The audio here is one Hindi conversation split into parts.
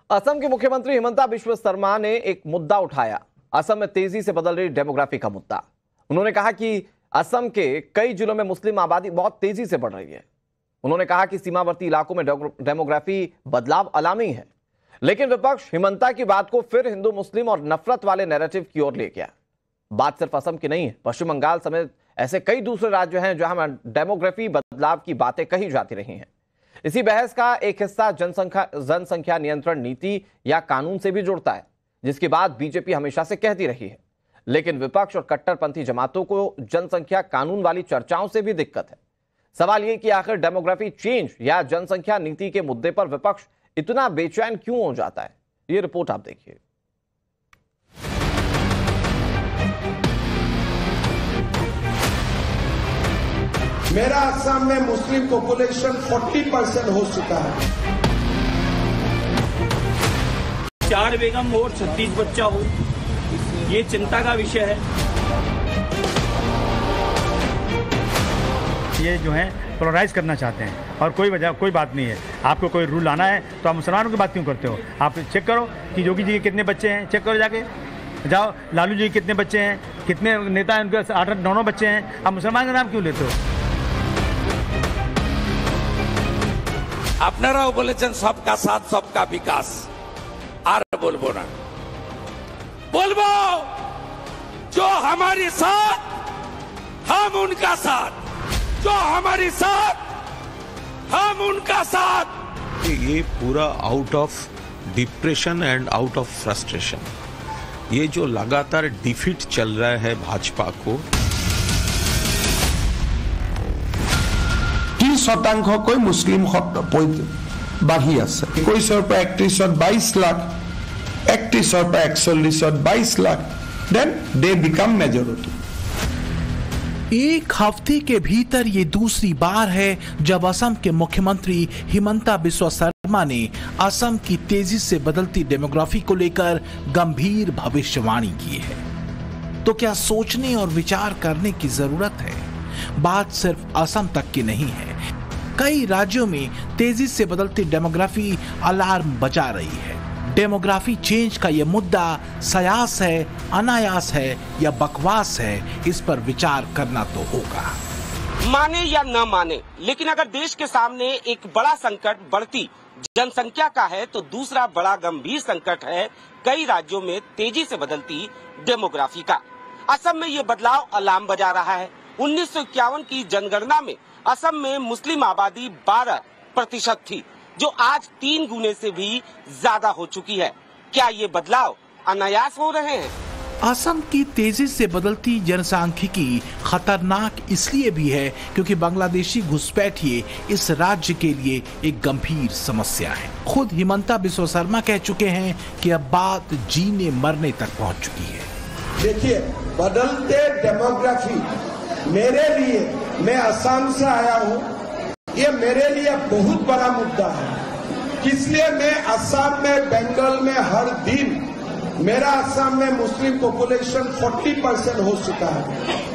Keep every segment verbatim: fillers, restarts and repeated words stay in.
असम के मुख्यमंत्री हिमंता बिस्वा शर्मा ने एक मुद्दा उठाया, असम में तेजी से बदल रही डेमोग्राफी का मुद्दा। उन्होंने कहा कि असम के कई जिलों में मुस्लिम आबादी बहुत तेजी से बढ़ रही है। उन्होंने कहा कि सीमावर्ती इलाकों में डेमोग्राफी बदलाव अलार्मिंग है, लेकिन विपक्ष हिमंता की बात को फिर हिंदू मुस्लिम और नफरत वाले नैरेटिव की ओर ले गया। बात सिर्फ असम की नहीं है, पश्चिम बंगाल समेत ऐसे कई दूसरे राज्य हैं जहां डेमोग्राफी बदलाव की बातें कही जाती रही हैं। इसी बहस का एक हिस्सा जनसंख्या जनसंख्या नियंत्रण नीति या कानून से भी जुड़ता है, जिसकी बात बीजेपी हमेशा से कहती रही है। लेकिन विपक्ष और कट्टरपंथी जमातों को जनसंख्या कानून वाली चर्चाओं से भी दिक्कत है। सवाल यह कि आखिर डेमोग्राफी चेंज या जनसंख्या नीति के मुद्दे पर विपक्ष इतना बेचैन क्यों हो जाता है? यह रिपोर्ट आप देखिए। मेरा असम में मुस्लिम पॉपुलेशन चालीस परसेंट हो चुका है। चार बेगम और छत्तीस बच्चा हो, ये चिंता का विषय है। ये जो है पोलराइज करना चाहते हैं और कोई वजह कोई बात नहीं है। आपको कोई रूल लाना है तो आप मुसलमानों की बात क्यों करते हो? आप चेक करो कि योगी जी के कितने बच्चे हैं, चेक करो जाके। जाओ लालू जी के कितने बच्चे हैं, कितने नेता हैं उनके आठ आठ नौ नौ बच्चे हैं। आप मुसलमान का नाम क्यों लेते हो? আপনারাও বলেছেন सबका साथ सबका विकास, আর বলবো না। बोलबो जो हमारे साथ हम उनका साथ, जो हमारे साथ हम उनका साथ। ये पूरा out of depression and out of frustration, ये जो लगातार डिफीट चल रहा है भाजपा को। ত্ৰিশ শতাংশকৈ মুছলিম বাঢ়ি আছে। একৈশৰ পৰা একত্ৰিশত বাইশ লাখ, একত্ৰিশৰ পৰা একচল্লিশত বাইশ lakh, then they become majority. एक हफ्ते के भीतर ये दूसरी बार है जब असम के मुख्यमंत्री हिमंता बिस्वा शर्मा ने असम की तेजी से बदलती डेमोग्राफी को लेकर गंभीर भविष्यवाणी की है। तो क्या सोचने और विचार करने की जरूरत है? बात सिर्फ असम तक की नहीं है, कई राज्यों में तेजी से बदलती डेमोग्राफी अलार्म बजा रही है। डेमोग्राफी चेंज का यह मुद्दा सयास है, अनायास है या बकवास है, इस पर विचार करना तो होगा। माने या न माने, लेकिन अगर देश के सामने एक बड़ा संकट बढ़ती जनसंख्या का है तो दूसरा बड़ा गंभीर संकट है कई राज्यों में तेजी से बदलती डेमोग्राफी का। असम में ये बदलाव अलार्म बजा रहा है। उन्नीस सौ इक्यावन की जनगणना में असम में मुस्लिम आबादी बारह प्रतिशत थी, जो आज तीन गुने से भी ज्यादा हो चुकी है। क्या ये बदलाव अनायास हो रहे हैं? असम की तेजी से बदलती जनसांख्यिकी खतरनाक इसलिए भी है क्योंकि बांग्लादेशी घुसपैठिए इस राज्य के लिए एक गंभीर समस्या है। खुद हिमंता बिस्वा शर्मा कह चुके हैं कि अब बात जीने मरने तक पहुंच चुकी है। देखिए, बदलते डेमोग्राफी मेरे लिए, मैं असम से आया हूँ, ये मेरे लिए बहुत बड़ा मुद्दा है। इसलिए मैं असम में, बंगाल में हर दिन, मेरा असम में मुस्लिम पॉपुलेशन चालीस परसेंट हो चुका है।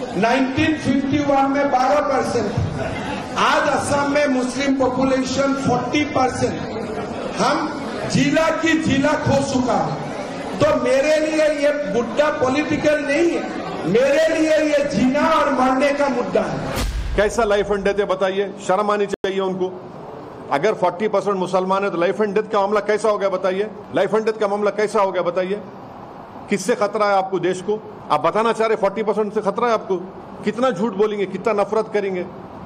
उन्नीस सौ इक्यावन में बारह परसेंट, आज असम में मुस्लिम पॉपुलेशन चालीस परसेंट। हम जिला की जिला खो चुका है। तो मेरे लिए ये मुद्दा पॉलिटिकल नहीं है, मेरे लिए ये जीना और मरने का मुद्दा है। कैसा लाइफ एंड डेथ है बताइए? शर्म आनी चाहिए उनको। अगर चालीस परसेंट मुसलमान है तो लाइफ एंड डेथ का मामला कैसा हो गया बताइए? लाइफ एंड डेथ का मामला कैसा हो गया बताइए? किससे खतरा है आपको देश को? आप बताना चाह रहे चालीस परसेंट से खतरा है आपको? कितना झूठ बोलेंगे, कितना नफरत करेंगे?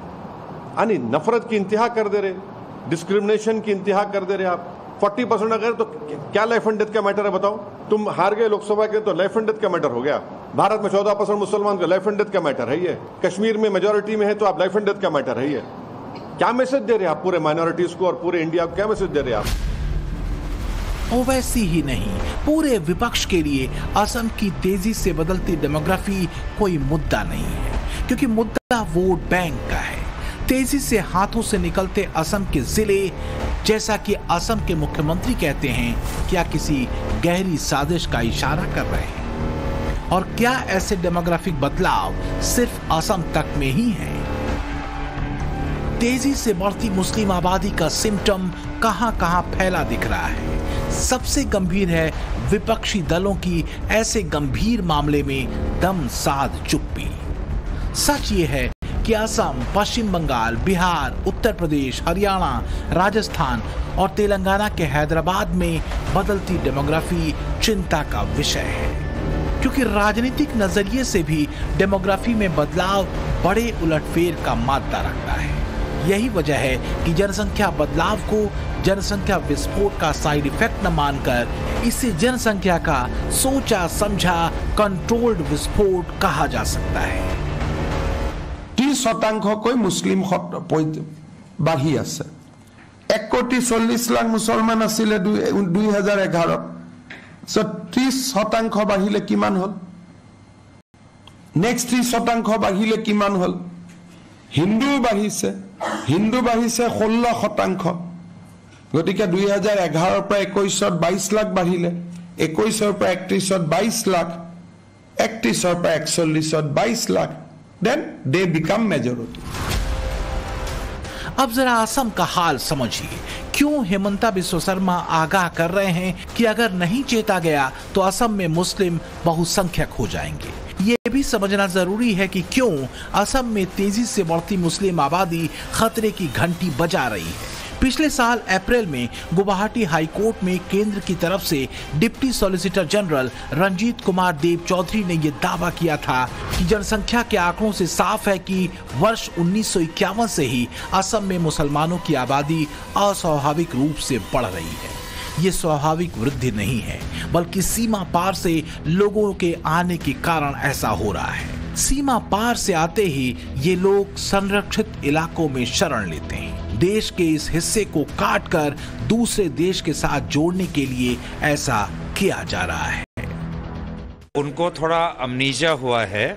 यानी नफरत की इंतहा कर दे रहे, डिस्क्रिमिनेशन की इंतहा कर दे रहे आप। चालीस परसेंट अगर तो क्या लाइफ एंड डेथ का मैटर है बताओ? तुम हार गए लोकसभा के तो लाइफ एंड डेथ का मैटर हो गया। भारत में चौदह परसेंट मुसलमान का लाइफ एंड डेथ का मैटर है ये। कश्मीर में मेजॉरिटी में है तो आप लाइफ एंड डेथ का मैटर है ये। क्या मैसेज दे रहे हैं आप पूरे माइनॉरिटीज को और पूरे इंडिया को? क्या मैसेज दे रहे हैं आप? ओवैसी ही नहीं, पूरे विपक्ष के लिए असम की तेजी से बदलती डेमोग्राफी कोई मुद्दा नहीं है, क्योंकि मुद्दा वोट बैंक का है। तेजी से हाथों से निकलते असम के जिले, जैसा कि असम के मुख्यमंत्री कहते हैं, क्या किसी गहरी साजिश का इशारा कर रहे हैं? और क्या ऐसे डेमोग्राफिक बदलाव सिर्फ असम तक में ही हैं? तेजी से बढ़ती मुस्लिम आबादी का सिम्टम कहां कहां फैला दिख रहा है। सबसे गंभीर है विपक्षी दलों की ऐसे गंभीर मामले में दम साध चुप्पी। सच ये है कि असम, पश्चिम बंगाल, बिहार, उत्तर प्रदेश, हरियाणा, राजस्थान और तेलंगाना के हैदराबाद में बदलती डेमोग्राफी चिंता का विषय है, क्योंकि राजनीतिक नजरिए से भी डेमोग्राफी में बदलाव बड़े उलटफेर का मादा रखता है। यही वजह है कि जनसंख्या बदलाव को जनसंख्या विस्फोट का साइड इफेक्ट न मानकर इसे जनसंख्या का सोचा समझा कंट्रोल्ड विस्फोट कहा जा सकता है। ত্ৰিশ শতাংশকৈ মুছলিম বাঢ়ি আছে। এক কোটি চল্লিশ লাখ মুছলমান আছিলে দুই হাজাৰ এঘাৰত। ত্ৰিশ শতাংশ বাঢ়িলে কিমান হল? নেক্সট ত্ৰিশ শতাংশ বাঢ়িলে কিমান হল? হিন্দু বাঢ়িছে, হিন্দু বাঢ়িছে ষোল্ল শতাংশ। গতিকে দুই হাজাৰ এঘাৰৰ পৰা একৈশত বাইশ লাখ বাঢ়িলে, একৈশৰ পৰা একত্ৰিশত বাইশ লাখ, একত্ৰিশৰ পৰা একচল্লিশত বাইশ lakh. Then they become majority. अब जरा असम का हाल समझिए। क्यों हिमंता बिस्वा शर्मा आगाह कर रहे हैं कि अगर नहीं चेता गया तो असम में मुस्लिम बहुसंख्यक हो जाएंगे। ये भी समझना जरूरी है कि क्यों असम में तेजी से बढ़ती मुस्लिम आबादी खतरे की घंटी बजा रही है। पिछले साल अप्रैल में गुवाहाटी हाईकोर्ट में केंद्र की तरफ से deputy solicitor general Ranjit Kumar Dev Choudhary ने यह दावा किया था कि जनसंख्या के आंकड़ों से साफ है कि वर्ष उन्नीस सौ इक्यावन से ही असम में मुसलमानों की आबादी अस्वाभाविक रूप से बढ़ रही है। ये स्वाभाविक वृद्धि नहीं है, बल्कि सीमा पार से लोगों के आने के कारण ऐसा हो रहा है। सीमा पार से आते ही ये लोग संरक्षित इलाकों में शरण लेते हैं। देश के इस हिस्से को काटकर दूसरे देश के साथ जोड़ने के लिए ऐसा किया जा रहा है। उनको थोड़ा अमनीजा हुआ है।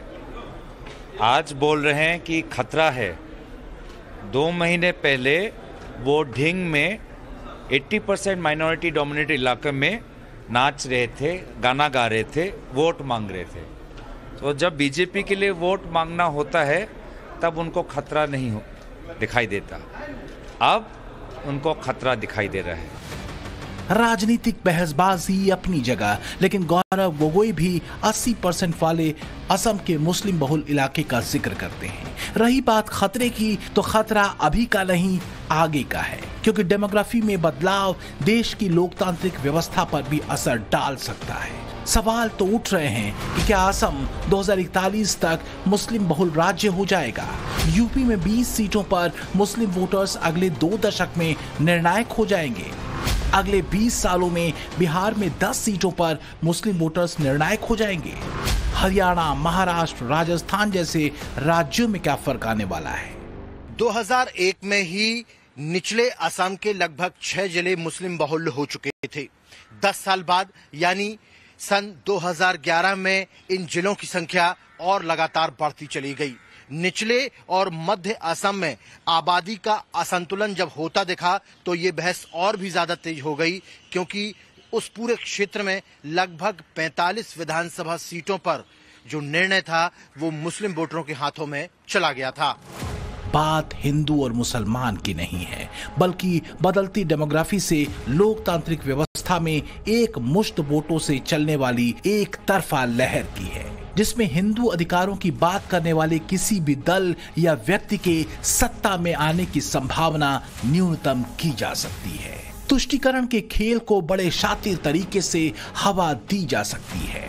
आज बोल रहे हैं कि खतरा है। दो महीने पहले वो ढिंग में अस्सी परसेंट माइनॉरिटी डोमिनेटेड इलाके में नाच रहे थे, गाना गा रहे थे, वोट मांग रहे थे। तो जब बीजेपी के लिए वोट मांगना होता है तब उनको खतरा नहीं हो दिखाई देता। अब उनको खतरा दिखाई दे रहा है। राजनीतिक बहसबाजी अपनी जगह, लेकिन गौरव गोगोई भी अस्सी परसेंट वाले असम के मुस्लिम बहुल इलाके का जिक्र करते हैं। रही बात खतरे की, तो खतरा अभी का नहीं आगे का है, क्योंकि डेमोग्राफी में बदलाव देश की लोकतांत्रिक व्यवस्था पर भी असर डाल सकता है। सवाल तो उठ रहे हैं कि क्या असम दो हज़ार इकतालीस तक मुस्लिम बहुल राज्य हो जाएगा? यूपी में बीस सीटों पर मुस्लिम वोटर्स अगले दो दशक में निर्णायक हो जाएंगे। अगले बीस सालों में बिहार में दस सीटों पर मुस्लिम वोटर्स निर्णायक हो जाएंगे। हरियाणा, महाराष्ट्र, राजस्थान जैसे राज्यों में क्या फर्क आने वाला है? दो हज़ार एक में ही निचले असम के लगभग छह जिले मुस्लिम बहुल हो चुके थे। दस साल बाद यानी सन दो हज़ार ग्यारह में इन जिलों की संख्या और लगातार बढ़ती चली गई। निचले और मध्य असम में आबादी का असंतुलन जब होता दिखा तो ये बहस और भी ज्यादा तेज हो गई, क्योंकि उस पूरे क्षेत्र में लगभग पैंतालीस विधानसभा सीटों पर जो निर्णय था वो मुस्लिम वोटरों के हाथों में चला गया था। बात हिंदू और मुसलमान की नहीं है, बल्कि बदलती डेमोग्राफी से लोकतांत्रिक व्यवस्था में एक मुश्त वोटों से चलने वाली एक तरफा लहर की है, जिसमें हिंदू अधिकारों की बात करने वाले किसी भी दल या व्यक्ति के सत्ता में आने की संभावना न्यूनतम की जा सकती है। तुष्टीकरण के खेल को बड़े शातिर तरीके से हवा दी जा सकती है।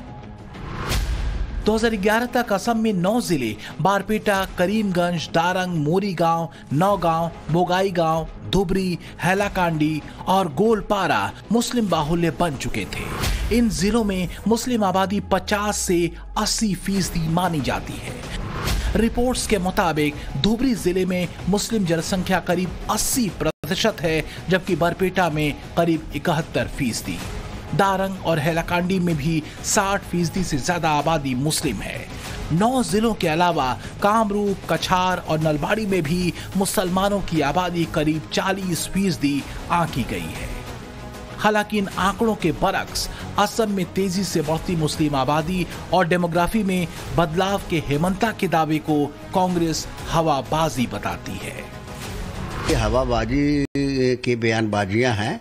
दो हज़ार ग्यारह तक असम में नौ जिले बारपेटा, करीमगंज, दारंग, मोरीगांव, नौगांव, बोगाईगांव, धुबरी, हैलाकांडी और गोलपारा मुस्लिम बाहुल्य बन चुके थे। इन जिलों में मुस्लिम आबादी पचास से अस्सी फीसदी मानी जाती है। रिपोर्ट्स के मुताबिक धुबरी जिले में मुस्लिम जनसंख्या करीब अस्सी प्रतिशत है, जबकि बरपेटा में करीब इकहत्तर फीसदी। दारंग और हैलाकांडी में भी साठ फीसदी से ज्यादा आबादी मुस्लिम है। नौ जिलों के अलावा कामरूप, कछार और नलबाड़ी में भी मुसलमानों की आबादी करीब चालीस फीसदी आंकी गई है। हालांकि इन आंकड़ों के बरक्स असम में तेजी से बढ़ती मुस्लिम आबादी और डेमोग्राफी में बदलाव के हेमंता के दावे को कांग्रेस हवाबाजी बताती है। हवाबाजी की बयानबाजियां हैं।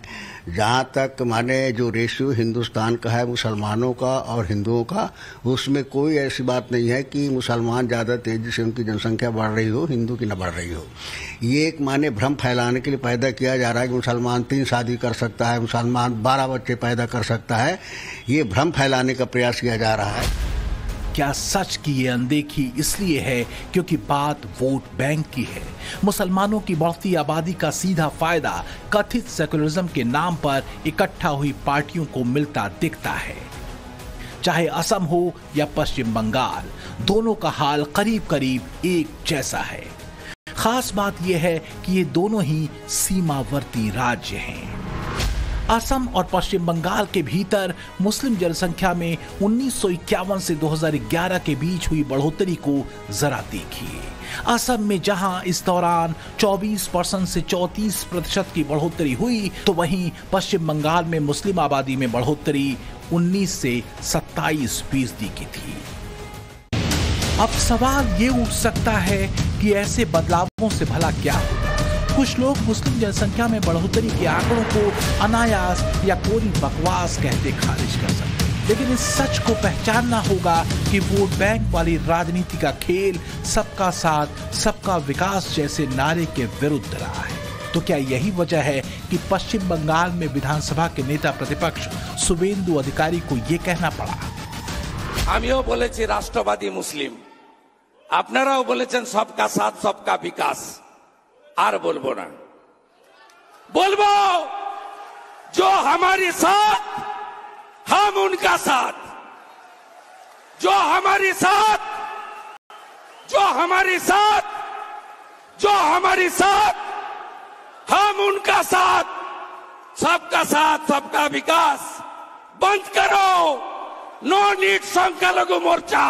जहाँ तक माने जो रेशियो हिंदुस्तान का है मुसलमानों का और हिंदुओं का, उसमें कोई ऐसी बात नहीं है कि मुसलमान ज़्यादा तेज़ी से उनकी जनसंख्या बढ़ रही हो, हिंदू की न बढ़ रही हो। ये एक माने भ्रम फैलाने के लिए पैदा किया जा रहा है कि मुसलमान तीन शादी कर सकता है, मुसलमान बारह बच्चे पैदा कर सकता है। ये भ्रम फैलाने का प्रयास किया जा रहा है। क्या सच की ये अनदेखी इसलिए है क्योंकि बात वोट बैंक की है? मुसलमानों की बढ़ती आबादी का सीधा फायदा कथित सेकुलरिज्म के नाम पर इकट्ठा हुई पार्टियों को मिलता दिखता है। चाहे असम हो या पश्चिम बंगाल, दोनों का हाल करीब करीब एक जैसा है। खास बात यह है कि ये दोनों ही सीमावर्ती राज्य हैं। असम और पश्चिम बंगाल के भीतर मुस्लिम जनसंख्या में उन्नीस सौ इक्यावन से दो हज़ार ग्यारह के बीच हुई बढ़ोतरी को जरा देखिए। असम में जहां इस दौरान चौबीस परसेंट से चौंतीस प्रतिशत की बढ़ोतरी हुई, तो वहीं पश्चिम बंगाल में मुस्लिम आबादी में बढ़ोतरी उन्नीस से सत्ताईस फीसदी की थी। अब सवाल ये उठ सकता है कि ऐसे बदलावों से भला क्या होगा? कुछ लोग मुस्लिम जनसंख्या में बढ़ोतरी के आंकड़ों को अनायास या कोरी बकवास कहते खारिज कर सकते हैं, लेकिन इस सच को पहचानना होगा कि वोट बैंक वाली राजनीति का खेल सबका साथ सबका विकास जैसे नारे के विरुद्ध रहा है। तो क्या यही वजह है कि पश्चिम बंगाल में विधानसभा के नेता प्रतिपक्ष शुभेंदु अधिकारी को ये कहना पड़ा? আমিও বলেছি রাষ্ট্রবাদী মুসলিম, আপনারাও বলেছেন सबका साथ सबका विकास। আর বলবো না, বলবো जो हमारे साथ हम उनका साथ, जो हमारे साथ जो हमारे साथ जो हमारे साथ हम उनका साथ, सबका साथ सबका विकास बंद करो, नो नीड संख्यालघु मोर्चा।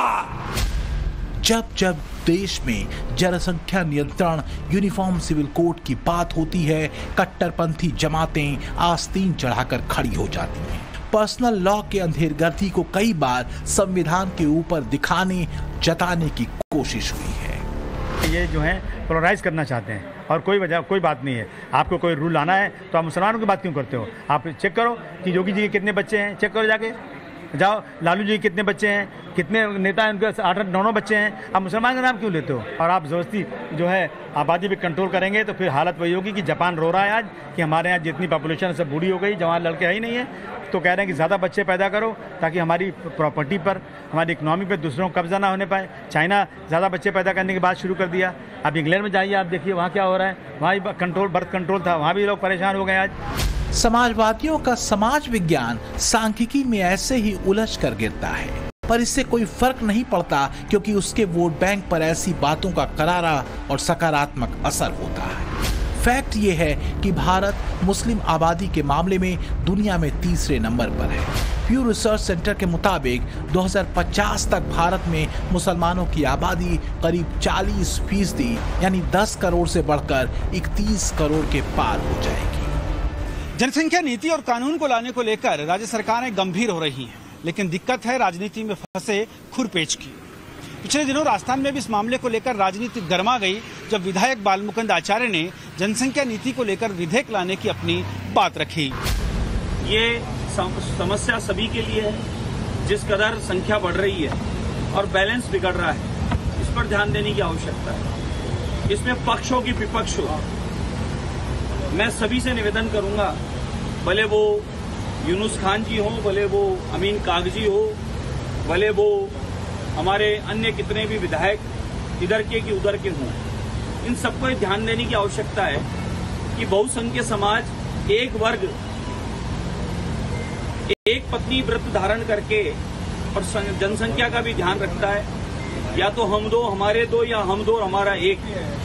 जब जब देश में जनसंख्या नियंत्रण यूनिफॉर्म सिविल कोड की बात होती है, कट्टरपंथी जमातें आस्तीन चढ़ाकर खड़ी हो जाती हैं। पर्सनल लॉ के अंधेरगर्दी को कई बार संविधान के ऊपर दिखाने जताने की कोशिश हुई है। ये जो है पोलराइज करना चाहते हैं और कोई वजह कोई बात नहीं है। आपको कोई रूल लाना है तो आप मुसलमानों की बात क्यों करते हो? आप चेक करो कि योगी जी के कितने बच्चे हैं, चेक करो जाके। जाओ लालू जी कितने बच्चे हैं, कितने नेता हैं उनके आठ आठ नौ नौ बच्चे हैं। आप मुसलमान का नाम क्यों लेते हो? और आप ज़बरदस्ती जो है आबादी पे कंट्रोल करेंगे तो फिर हालत वही होगी कि जापान रो रहा है आज कि हमारे यहाँ जितनी पॉपुलेशन सब बूढ़ी हो गई, जवान लड़के है ही नहीं है, तो कह रहे हैं कि ज़्यादा बच्चे पैदा करो ताकि हमारी प्रॉपर्टी पर, हमारी इकनॉमी पर दूसरों को कब्जा ना होने पाए। चाइना ज़्यादा बच्चे पैदा करने की बात शुरू कर दिया। अब इंग्लैंड में जाइए, आप देखिए वहाँ क्या हो रहा है। वहाँ कंट्रोल बर्थ कंट्रोल था, वहाँ भी लोग परेशान हो गए आज। समाजवादियों का समाज विज्ञान सांख्यिकी में ऐसे ही उलझ कर गिरता है, पर इससे कोई फर्क नहीं पड़ता क्योंकि उसके वोट बैंक पर ऐसी बातों का करारा और सकारात्मक असर होता है। फैक्ट ये है कि भारत मुस्लिम आबादी के मामले में दुनिया में तीसरे नंबर पर है। प्यू रिसर्च सेंटर के मुताबिक दो हज़ार पचास तक भारत में मुसलमानों की आबादी करीब चालीस फीसदी यानी दस करोड़ से बढ़कर इकतीस करोड़ के पार हो जाएगी। जनसंख्या नीति और कानून को लाने को लेकर राज्य सरकारें गंभीर हो रही हैं, लेकिन दिक्कत है राजनीति में फंसे खुरपेच की। पिछले दिनों राजस्थान में भी इस मामले को लेकर राजनीति गर्मा गई जब विधायक बालमुकुंद आचार्य ने जनसंख्या नीति को लेकर विधेयक लाने की अपनी बात रखी। ये समस्या सभी के लिए है। जिस कदर संख्या बढ़ रही है और बैलेंस बिगड़ रहा है, इस पर ध्यान देने की आवश्यकता है। इसमें पक्ष हो कि विपक्ष हो, मैं सभी से निवेदन करूंगा, भले वो यूनुस खान जी हो, भले वो अमीन कागजी हो, भले वो हमारे अन्य कितने भी विधायक इधर के कि उधर के हों, इन सबको ध्यान देने की आवश्यकता है कि बहुसंख्य समाज एक वर्ग एक पत्नी व्रत धारण करके और जनसंख्या का भी ध्यान रखता है। या तो हम दो हमारे दो या हम दो हमारा एक,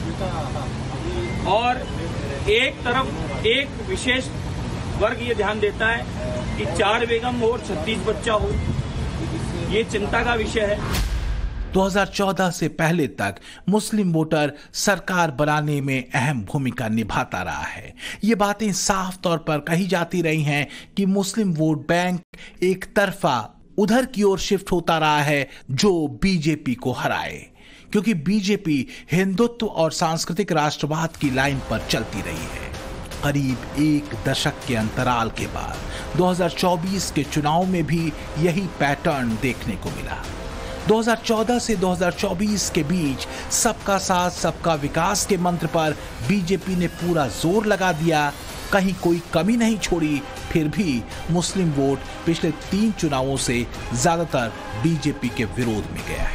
और एक तरफ एक विशेष वर्ग ये ध्यान देता है कि चार बेगम और छत्तीस बच्चा हो। ये चिंता का विषय है। दो हज़ार चौदह से पहले तक मुस्लिम वोटर सरकार बनाने में अहम भूमिका निभाता रहा है। ये बातें साफ तौर पर कही जाती रही हैं कि मुस्लिम वोट बैंक एक तरफा उधर की ओर शिफ्ट होता रहा है जो बीजेपी को हराए, क्योंकि बीजेपी हिंदुत्व और सांस्कृतिक राष्ट्रवाद की लाइन पर चलती रही है। करीब एक दशक के अंतराल के बाद दो हज़ार चौबीस के चुनाव में भी यही पैटर्न देखने को मिला। दो हज़ार चौदह से दो हज़ार चौबीस के बीच सबका साथ सबका विकास के मंत्र पर बीजेपी ने पूरा जोर लगा दिया, कहीं कोई कमी नहीं छोड़ी। फिर भी मुस्लिम वोट पिछले तीन चुनावों से ज्यादातर बीजेपी के विरोध में गया है।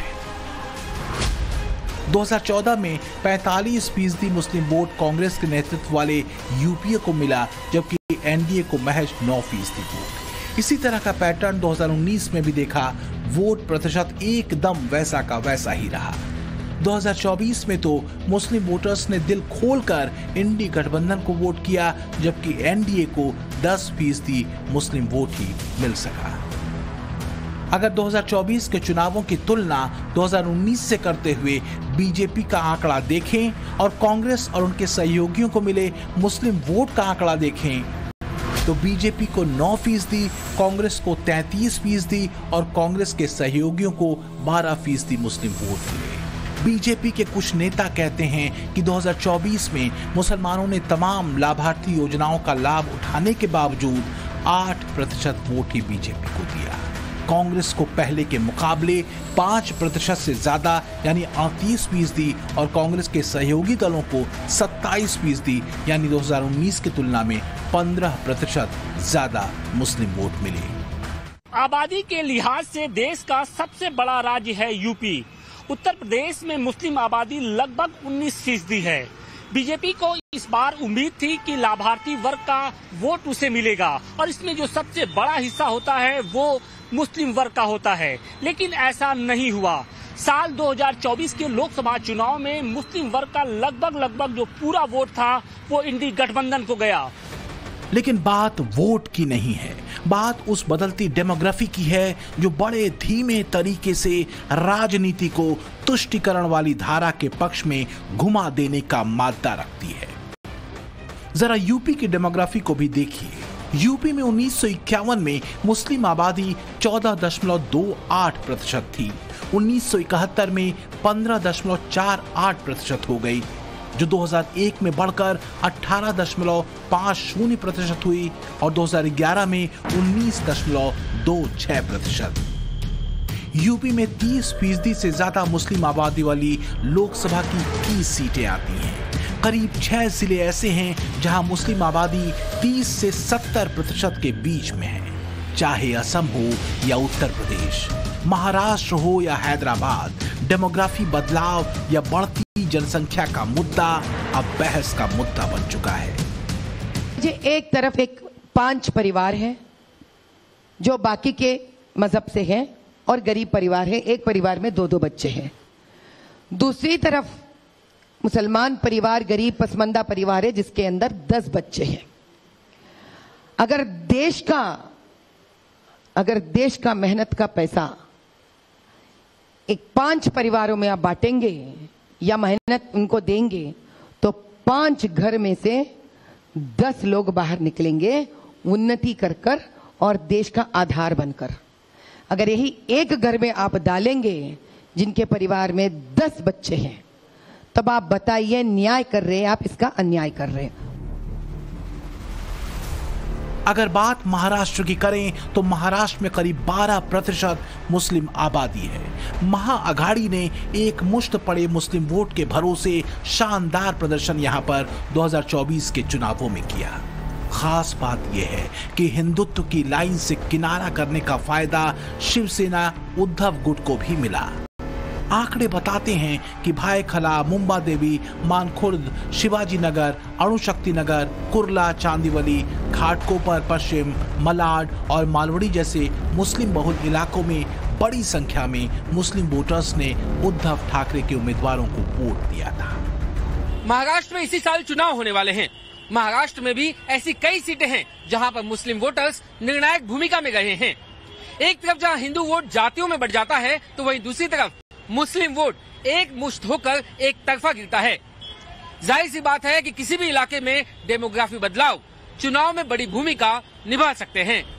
दो हज़ार चौदह में पैंतालीस फीसदी मुस्लिम वोट कांग्रेस के नेतृत्व वाले यूपीए को मिला, जबकि एनडीए को महज नौ फीसदी वोट। इसी तरह का पैटर्न दो हज़ार उन्नीस में भी देखा। वोट प्रतिशत एकदम वैसा का वैसा ही रहा। दो हज़ार चौबीस में तो मुस्लिम वोटर्स ने दिल खोलकर इंडी गठबंधन को वोट किया, जबकि एनडीए को दस फीसदी मुस्लिम वोट ही मिल सका। अगर दो हज़ार चौबीस के चुनावों की तुलना दो हज़ार उन्नीस से करते हुए बीजेपी का आंकड़ा देखें और कांग्रेस और उनके सहयोगियों को मिले मुस्लिम वोट का आंकड़ा देखें, तो बीजेपी को नौ फीसदी, कांग्रेस को तैंतीस फीसदी और कांग्रेस के सहयोगियों को बारह फीसदी मुस्लिम वोट मिले। बीजेपी के कुछ नेता कहते हैं कि दो हज़ार चौबीस में मुसलमानों ने तमाम लाभार्थी योजनाओं का लाभ उठाने के बावजूद आठ प्रतिशत वोट ही बीजेपी को दिया। कांग्रेस को पहले के मुकाबले पाँच प्रतिशत से ज्यादा यानी अड़तीस फीसदी और कांग्रेस के सहयोगी दलों को सत्ताईस फीसदी यानी दो हज़ार उन्नीस की तुलना में पंद्रह प्रतिशत ज्यादा मुस्लिम वोट मिले। आबादी के लिहाज से देश का सबसे बड़ा राज्य है यूपी। उत्तर प्रदेश में मुस्लिम आबादी लगभग उन्नीस फीसदी है। बीजेपी को इस बार उम्मीद थी कि लाभार्थी वर्ग का वोट उसे मिलेगा और इसमें जो सबसे बड़ा हिस्सा होता है वो मुस्लिम वर्ग का होता है, लेकिन ऐसा नहीं हुआ। साल दो हज़ार चौबीस के लोकसभा चुनाव में मुस्लिम वर्ग का लगभग लगभग जो पूरा वोट था वो इंडी गठबंधन को गया। लेकिन बात वोट की नहीं है, बात उस बदलती डेमोग्राफी की है जो बड़े धीमे तरीके से राजनीति को तुष्टीकरण वाली धारा के पक्ष में घुमा देने का मादा रखती है। जरा यूपी की डेमोग्राफी को भी देखिए। यूपी में उन्नीस सौ इक्यावन में मुस्लिम आबादी चौदह दशमलव दो आठ प्रतिशत थी। उन्नीस सौ इकहत्तर में पंद्रह दशमलव चार आठ प्रतिशत हो गई, जो दो हज़ार एक में बढ़कर अठारह दशमलव पाँच शून्य प्रतिशत हुई और दो हज़ार ग्यारह में उन्नीस दशमलव दो छह प्रतिशत। यूपी में तीस फीसदी से ज्यादा मुस्लिम आबादी वाली लोकसभा की इक्कीस सीटें आती हैं। करीब छह जिले ऐसे हैं जहां मुस्लिम आबादी तीस से सत्तर प्रतिशत के बीच में है। चाहे असम हो या उत्तर प्रदेश, महाराष्ट्र हो या हैदराबाद, डेमोग्राफी बदलाव या बढ़ती जनसंख्या का मुद्दा अब बहस का मुद्दा बन चुका है। जे एक तरफ एक पांच परिवार है जो बाकी के मजहब से हैं और गरीब परिवार है, एक परिवार में दो दो बच्चे हैं। दूसरी तरफ मुसलमान परिवार, गरीब पसमंदा परिवार है जिसके अंदर दस बच्चे हैं। अगर देश का अगर देश का मेहनत का पैसा एक पांच परिवारों में आप बांटेंगे या मेहनत उनको देंगे तो पांच घर में से दस लोग बाहर निकलेंगे उन्नति कर कर और देश का आधार बनकर। अगर यही एक घर में आप डालेंगे जिनके परिवार में दस बच्चे हैं, तब आप बताइए न्याय कर रहे हैं आप इसका अन्याय कर रहे हैं। अगर बात महाराष्ट्र की करें तो महाराष्ट्र में करीब बारह प्रतिशत मुस्लिम आबादी है। महाअघाड़ी ने एक मुश्त पड़े मुस्लिम वोट के भरोसे शानदार प्रदर्शन यहां पर दो हज़ार चौबीस के चुनावों में किया। खास बात यह है कि हिंदुत्व की लाइन से किनारा करने का फायदा शिवसेना उद्धव गुट को भी मिला। आंकड़े बताते हैं कि भाईखला, मुंबा देवी, मानखुर्द, शिवाजी नगर, अणुशक्ति नगर, कुर्ला, चांदीवली, घाटकोपर पश्चिम, मलाड और मालवड़ी जैसे मुस्लिम बहुल इलाकों में बड़ी संख्या में मुस्लिम वोटर्स ने उद्धव ठाकरे के उम्मीदवारों को वोट दिया था। महाराष्ट्र में इसी साल चुनाव होने वाले हैं। महाराष्ट्र में भी ऐसी कई सीटें हैं जहां पर मुस्लिम वोटर्स निर्णायक भूमिका में गए हैं। एक तरफ जहां हिंदू वोट जातियों में बढ़ जाता है तो वहीं दूसरी तरफ मुस्लिम वोट एक मुश्त होकर एक तरफा गिरता है। जाहिर सी बात है कि किसी भी इलाके में डेमोग्राफी बदलाव चुनाव में बड़ी भूमिका निभा सकते हैं।